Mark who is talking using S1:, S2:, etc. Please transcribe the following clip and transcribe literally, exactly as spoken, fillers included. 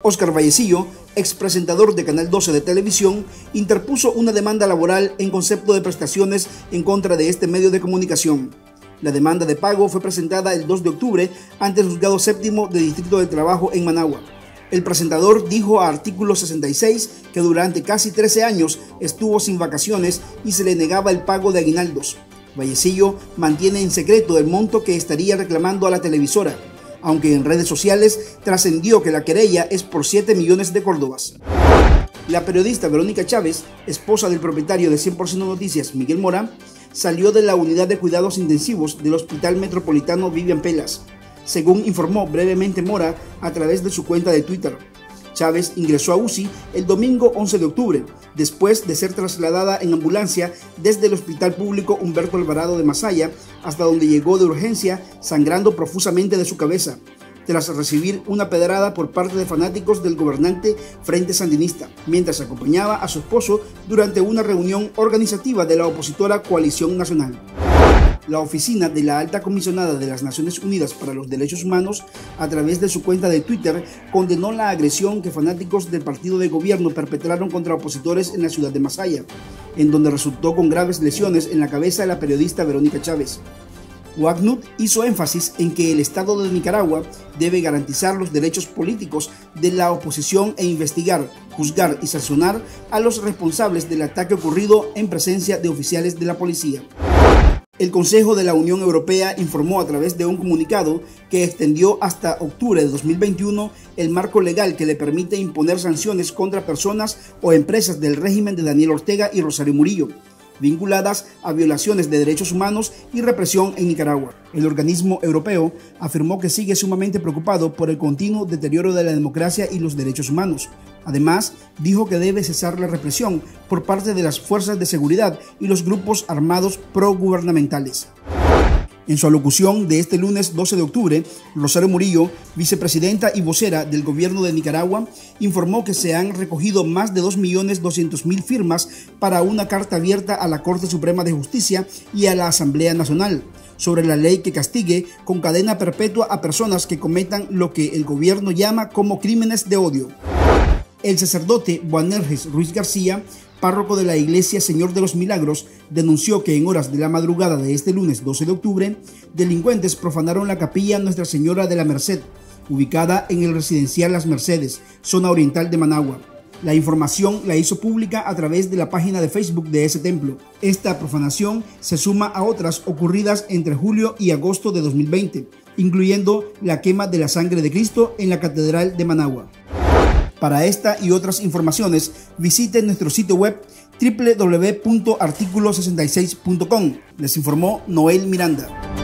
S1: Oscar Vallecillo, expresentador de Canal doce de televisión, interpuso una demanda laboral en concepto de prestaciones en contra de este medio de comunicación. La demanda de pago fue presentada el dos de octubre ante el Juzgado Séptimo de Distrito de Trabajo en Managua. El presentador dijo a Artículo sesenta y seis que durante casi trece años estuvo sin vacaciones y se le negaba el pago de aguinaldos. Vallecillo mantiene en secreto el monto que estaría reclamando a la televisora, aunque en redes sociales trascendió que la querella es por siete millones de córdobas. La periodista Verónica Chávez, esposa del propietario de cien por ciento Noticias, Miguel Mora, salió de la unidad de cuidados intensivos del Hospital Metropolitano Vivian Pelas, según informó brevemente Mora a través de su cuenta de Twitter. Chávez ingresó a U C I el domingo once de octubre, después de ser trasladada en ambulancia desde el Hospital Público Humberto Alvarado de Masaya, hasta donde llegó de urgencia sangrando profusamente de su cabeza, tras recibir una pedrada por parte de fanáticos del gobernante Frente Sandinista, mientras acompañaba a su esposo durante una reunión organizativa de la opositora Coalición Nacional. La oficina de la Alta Comisionada de las Naciones Unidas para los Derechos Humanos, a través de su cuenta de Twitter, condenó la agresión que fanáticos del partido de gobierno perpetraron contra opositores en la ciudad de Masaya, en donde resultó con graves lesiones en la cabeza de la periodista Verónica Chávez. WACNUD hizo énfasis en que el Estado de Nicaragua debe garantizar los derechos políticos de la oposición e investigar, juzgar y sancionar a los responsables del ataque ocurrido en presencia de oficiales de la policía. El Consejo de la Unión Europea informó a través de un comunicado que extendió hasta octubre de dos mil veintiuno el marco legal que le permite imponer sanciones contra personas o empresas del régimen de Daniel Ortega y Rosario Murillo, vinculadas a violaciones de derechos humanos y represión en Nicaragua. El organismo europeo afirmó que sigue sumamente preocupado por el continuo deterioro de la democracia y los derechos humanos. Además, dijo que debe cesar la represión por parte de las fuerzas de seguridad y los grupos armados progubernamentales. En su alocución de este lunes doce de octubre, Rosario Murillo, vicepresidenta y vocera del gobierno de Nicaragua, informó que se han recogido más de dos millones doscientas mil firmas para una carta abierta a la Corte Suprema de Justicia y a la Asamblea Nacional sobre la ley que castigue con cadena perpetua a personas que cometan lo que el gobierno llama como crímenes de odio. El sacerdote Boanerges Ruiz García, párroco de la Iglesia Señor de los Milagros, denunció que en horas de la madrugada de este lunes doce de octubre, delincuentes profanaron la capilla Nuestra Señora de la Merced, ubicada en el residencial Las Mercedes, zona oriental de Managua. La información la hizo pública a través de la página de Facebook de ese templo. Esta profanación se suma a otras ocurridas entre julio y agosto de dos mil veinte, incluyendo la quema de la sangre de Cristo en la Catedral de Managua. Para esta y otras informaciones, visite nuestro sitio web doble u doble u doble u punto artículo sesenta y seis punto com. Les informó Noel Miranda.